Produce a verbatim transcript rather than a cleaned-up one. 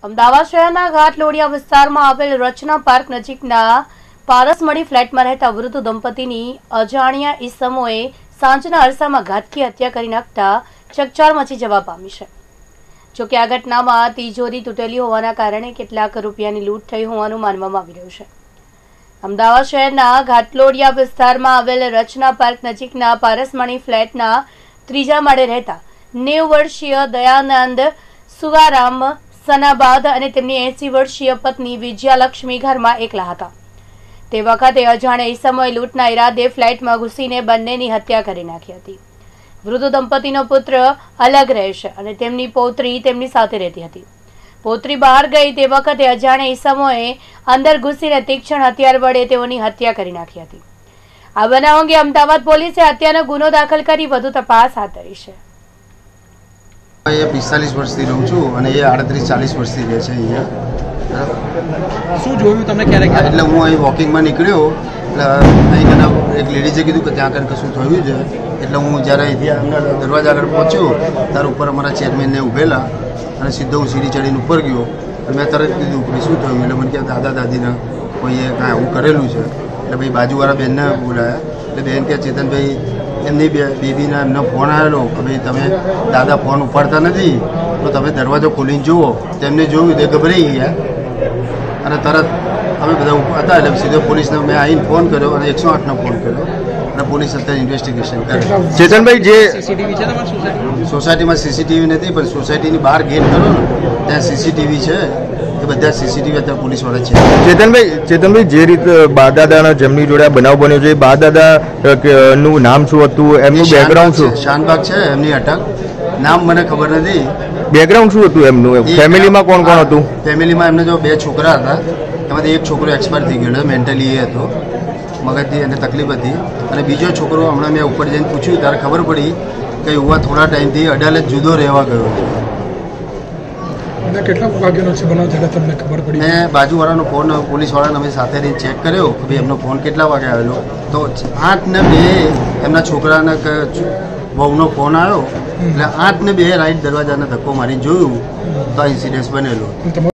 અમદાવાદ શહેરના ઘાટલોડિયા વિસ્તારમાં આવેલ રચના પાર્ક નજીકના પારસમણી ફ્લેટમાં રહેતા વૃદ્ધ દંપતીની અજાણ્યા ઈસમોએ સાંજના અરસામાં ઘાતકી હત્યા કરી નાખતા ચકચાર મચી જવા પામી છે। જોકે આ ઘટનામાં તિજોરી તૂટેલી હોવાના કારણે કેટલાક રૂપિયાની લૂંટ થઈ હોવાનું માનવામાં આવી રહ્યું છે। અમદાવાદ શહેરના ઘાટલોડિયા વિસ્તારમાં આવેલ રચના પાર્ક નજીકના પારસમણી ફ્લેટના ત્રીજા માળે રહેતા નેવ વર્ષીય દયાનંદ સુગારામ સનાબાદ અને તેમની એસી વર્ષીય પત્ની વિજયાલક્ષ્મી ઘરમાં એકલા હતા। તે વખતે અજાણે ઈસમોએ લૂંટના ઈરાદે ફ્લેટમાં ઘૂસીને બંનેની હત્યા કરી નાખી હતી। વૃદ્ધ દંપતીનો પુત્ર અલગ રહે છે અને તેમની પૌત્રી તેમની સાથે રહેતી હતી। પૌત્રી બહાર ગઈ તે વખતે અજાણે ઈસમોએ અંદર ઘૂસીને તીક્ષ્ણ હથિયાર વડે તેઓની હત્યા કરી નાખી હતી। આ બનાવ અંગે અમદાવાદ પોલીસે હત્યાનો ગુનો દાખલ કરી વધુ તપાસ હાથ ધરી છે। ये पिस्तालीस वर्ष थी रहूँ छूँ અને એ આડત્રીસ ચાલીસ વર્ષથી રહે છે અહીંયા। શું જોયું તમે ક્યારે એટલે હું અહીં વોકિંગમાં નીકળ્યો એટલે અહીં કને એક લેડીઝે કીધું કે ત્યાં આગળ કશું થયું છે એટલે હું જ્યારે અહીંથી અંદર દરવાજા આગળ પહોંચ્યો ત્યારે ઉપર અમારા ચેરમેનને ઊભેલા અને સીધો હું સીડી ચડીને ઉપર ગયો અને મેં તરત કીધું કે શું થયું એટલે મને કે દાદા દાદીને કોઈએ કાંઈ આવું કરેલું છે એટલે ભાઈ બાજુવાળા બહેનને બોલાયા એટલે બહેન કે ચેતનભાઈ એમની બેબીના એમનો ફોન આવેલો કે ભાઈ તમે દાદા ફોન ઉપાડતા નથી તો તમે દરવાજો ખોલીને જુઓ તેમને જોયું તે ગભરાઈ ગયા અને તરત અમે બધા હતા એટલે સીધો પોલીસને મેં આવીને ફોન કર્યો અને એકસો આઠનો ફોન કર્યો અને પોલીસ અત્યારે ઇન્વેસ્ટિગેશન કરે। ચેતનભાઈ જે સીસીટીવી છે તમારી સોસાયટી સોસાયટીમાં સીસીટીવી નથી પણ સોસાયટીની બહાર ગેટ કરો ને ત્યાં સીસીટીવી છે એ બધા સીસીટીવી અત્યારે પોલીસવાળા છે। ચેતનભાઈ ચેતનભાઈ જે રીતે બાદાદાના જેમની જોડે બનાવ બન્યો છે બાદાદા નું નામ શું હતું એમનું બેકગ્રાઉન્ડ શું? શાનબાગ છે એમની અટક નામ મને ખબર નથી। બેકગ્રાઉન્ડ શું હતું એમનું? ફેમિલીમાં કોણ કોણ હતું? ફેમિલીમાં એમને જો બે છોકરા હતા એમાંથી એક છોકરો એક્સપાયર થઈ ગયો મેન્ટલી એ હતો મગજની એને તકલીફ હતી અને બીજો છોકરો હમણાં મેં ઉપર જઈને પૂછ્યું ત્યારે ખબર પડી કે યુવા થોડા ટાઈમથી અડાલત જુદો રહેવા ગયો છે। કેટલા વાગ્યાનો છે બનાવ જ્યારે તમને ખબર પડી? મેં બાજુવાળાનો ફોન પોલીસવાળાને અમે સાથે રહીને ચેક કર્યો કે ભાઈ એમનો ફોન કેટલા વાગે આવેલો તો આઠ ને બે એમના છોકરાના વહુનો ફોન આવ્યો એટલે આઠ ને બે રાઈટ દરવાજાને ધક્કો મારીને જોયું તો આ ઇન્સિડન્સ બનેલો।